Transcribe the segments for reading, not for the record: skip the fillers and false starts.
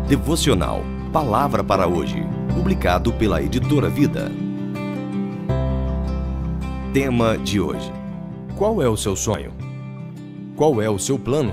Devocional Palavra para hoje, publicado pela Editora Vida. Tema de hoje: qual é o seu sonho? Qual é o seu plano?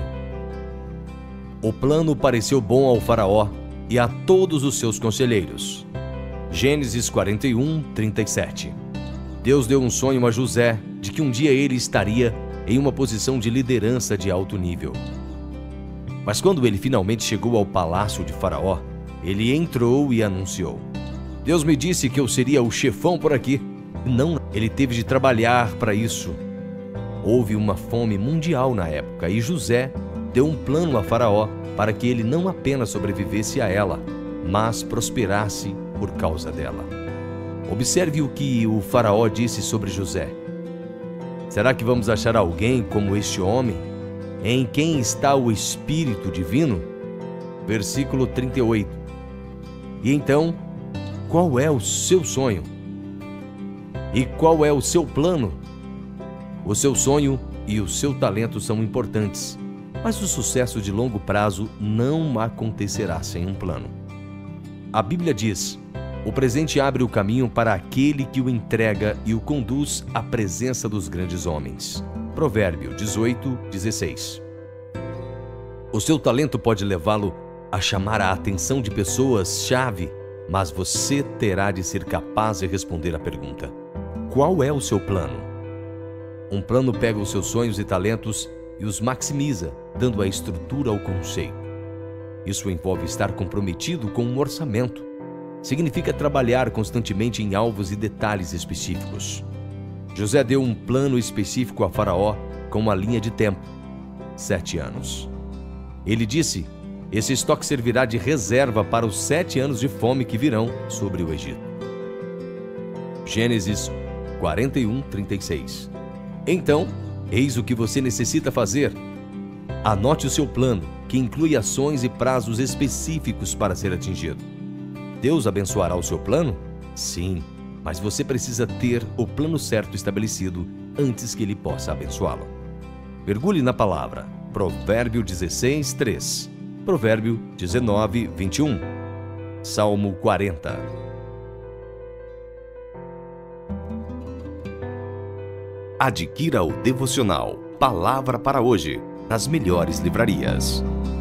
O plano pareceu bom ao faraó e a todos os seus conselheiros. Gênesis 41, 37. Deus deu um sonho a José de que um dia ele estaria em uma posição de liderança de alto nível. Mas quando ele finalmente chegou ao palácio de Faraó, ele entrou e anunciou: Deus me disse que eu seria o chefão por aqui. Não, ele teve de trabalhar para isso. Houve uma fome mundial na época e José deu um plano a Faraó para que ele não apenas sobrevivesse a ela, mas prosperasse por causa dela. Observe o que o Faraó disse sobre José. Será que vamos achar alguém como este homem, em quem está o Espírito Divino? Versículo 38. E então, qual é o seu sonho? E qual é o seu plano? O seu sonho e o seu talento são importantes, mas o sucesso de longo prazo não acontecerá sem um plano. A Bíblia diz: o presente abre o caminho para aquele que o entrega e o conduz à presença dos grandes homens. Provérbio 18, 16. O seu talento pode levá-lo a chamar a atenção de pessoas-chave, mas você terá de ser capaz de responder a pergunta: qual é o seu plano? Um plano pega os seus sonhos e talentos e os maximiza, dando a estrutura ao conceito. Isso envolve estar comprometido com um orçamento. Significa trabalhar constantemente em alvos e detalhes específicos. José deu um plano específico a Faraó com uma linha de tempo: 7 anos. Ele disse: esse estoque servirá de reserva para os 7 anos de fome que virão sobre o Egito. Gênesis 41, 36. Então, eis o que você necessita fazer. Anote o seu plano, que inclui ações e prazos específicos para ser atingido. Deus abençoará o seu plano? Sim, mas você precisa ter o plano certo estabelecido antes que ele possa abençoá-lo. Mergulhe na palavra. Provérbio 16, 3. Provérbio 19, 21. Salmo 40. Adquira o devocional Palavra para hoje nas melhores livrarias.